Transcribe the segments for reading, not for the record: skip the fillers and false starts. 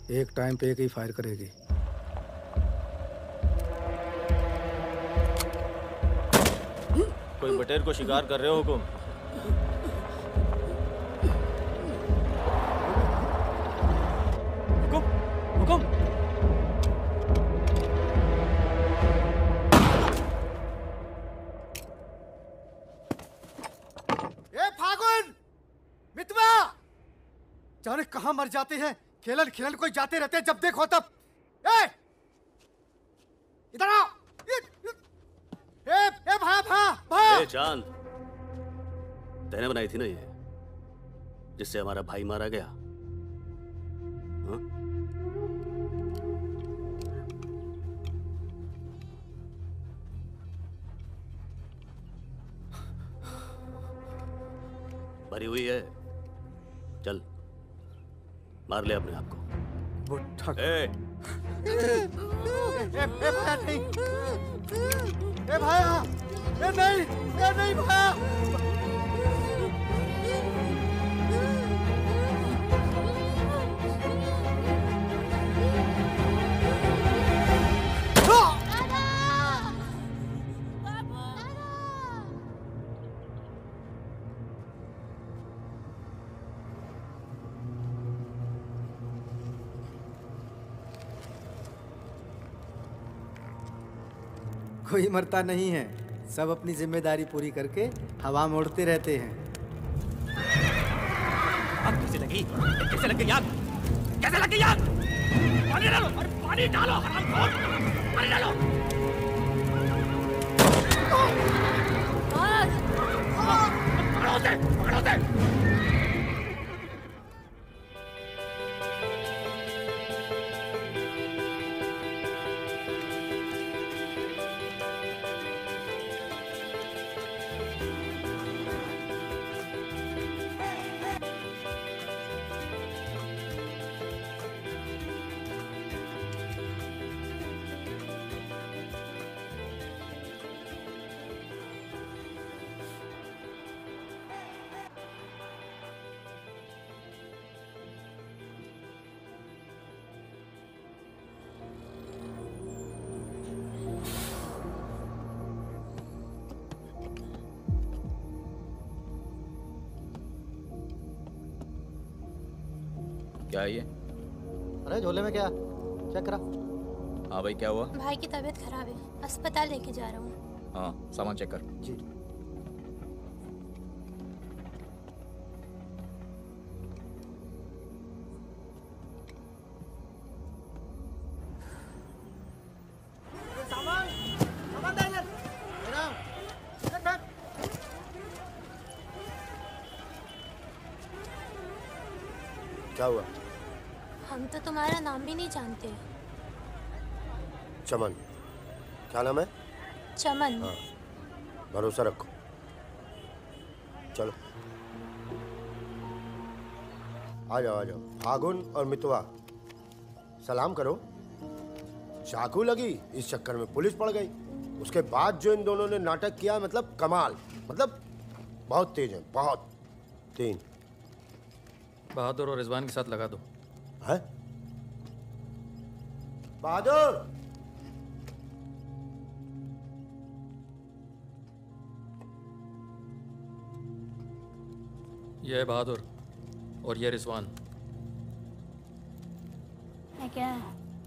एक टाइम पे एक ही फायर करेगी। कोई बटेर को शिकार कर रहे हो हुकुम? हुकुम, हुकुम। ए फागुन, मितवा, जाने कहां मर जाते हैं। खेलन खेलन कोई जाते रहते हैं, जब देखो तब। ए, इधर आओ। ए भा भा भा। ए चांद, तैने बनाई थी ना ये, जिससे हमारा भाई मारा गया? हाँ? भरी हुई है, चल मार ले अपने आप को। बुट्ठा। ए भाया नहीं, ए भाया, ए नहीं भाया। कोई मरता नहीं है, सब अपनी जिम्मेदारी पूरी करके हवा में उड़ते रहते हैं। आग कैसे लगी? कैसे लगी आग? कैसे लगी आग? पानी डालो, अरे पानी डालो, हरामखोर, पानी डालो। पकड़ो उसे। क्या है ये? अरे झोले में क्या? चेक करा। हाँ भाई, क्या हुआ? भाई की तबीयत खराब है, अस्पताल लेके जा रहा हूँ। हाँ, सामान चेक कर। जी। सामान दे इधर। क्या हुआ? हम तो तुम्हारा नाम भी नहीं जानते। चमन। क्या नाम है? चमन। हाँ, भरोसा रखो। चलो आ जाओ, आ जाओ। फागुन और मितवा, सलाम करो। चाकू लगी, इस चक्कर में पुलिस पड़ गई। उसके बाद जो इन दोनों ने नाटक किया, मतलब कमाल, मतलब बहुत तेज है, बहुत। 3 बहादुर और रिजवान के साथ लगा दो। है? बहादुर, ये है बहादुर और ये रिजवान। क्या है?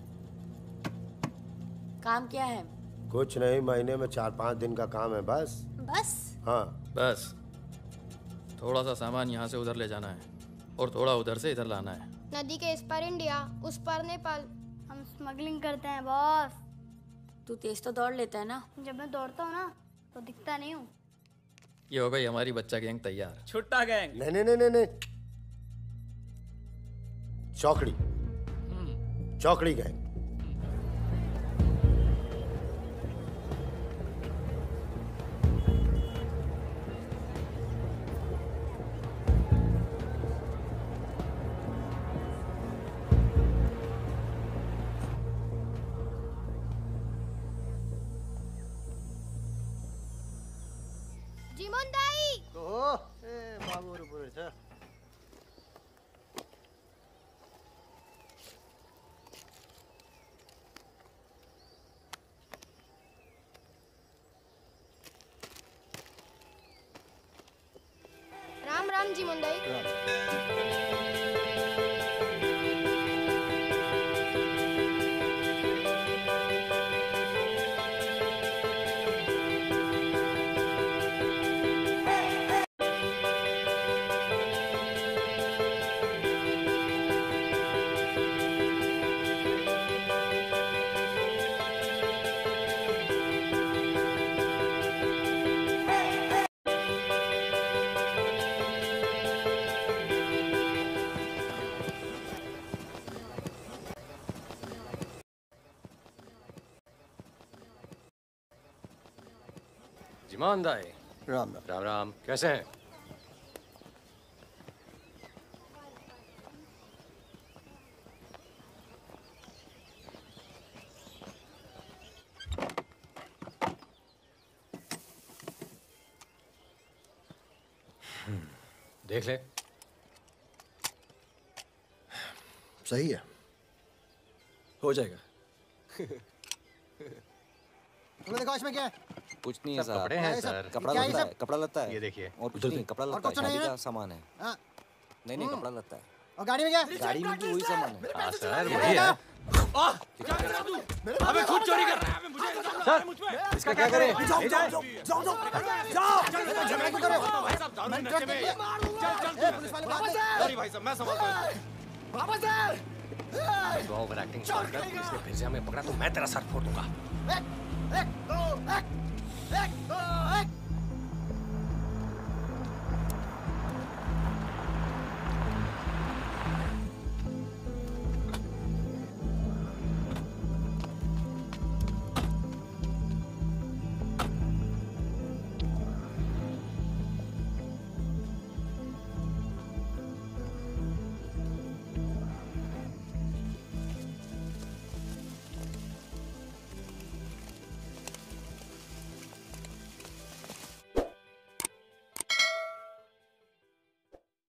काम क्या है? कुछ नहीं, महीने में 4-5 दिन का काम है बस। बस? हाँ बस थोड़ा सा सामान यहाँ से उधर ले जाना है और थोड़ा उधर से इधर लाना है। नदी के इस पार इंडिया, उस पार नेपाल। हम स्मगलिंग करते हैं बॉस। तू तेज तो दौड़ लेता है ना? जब मैं दौड़ता हूँ ना तो दिखता नहीं हूँ। ये हो गई हमारी बच्चा गैंग तैयार। छुट्टा गैंग। नहीं नहीं नहीं नहीं, चौकड़ी, चौकड़ी गए। जीमोनदाई। बाबू रे पूरे छ। राम जी मुंडई। जिमान दाई, राम राम। राम राम, कैसे हैं? देख ले। सही है, हो जाएगा। तुम्हें देखो इसमें क्या है? कुछ नहीं है सब सर। कपड़े हैं सर। कपड़ा क्या है लता सब? है, कपड़ा लता है। ये देखिए। और कुछ नहीं, कपड़ा और लता है, कुछ नहीं शादी है? का सामान है। हाँ, नहीं कपड़ा लता है। और गाड़ी में क्या है? गाड़ी में भी वही सामान है। हाँ सर, वही है। अबे खुद चोरी कर रहा है। मुझे इसका क्या करें? झगड़ा क्यों कर रहे हो? मैं ट्रक के लिए मार दूंगा। ए, पुलिस वाले भाई साहब मैं संभालता हूं। वापस आ। तो ओवर एक्टिंग कर रहा है, पुलिस ने फिर से हमें पकड़ा तो मैं तेरा सर फोड़ दूंगा। एक दो एक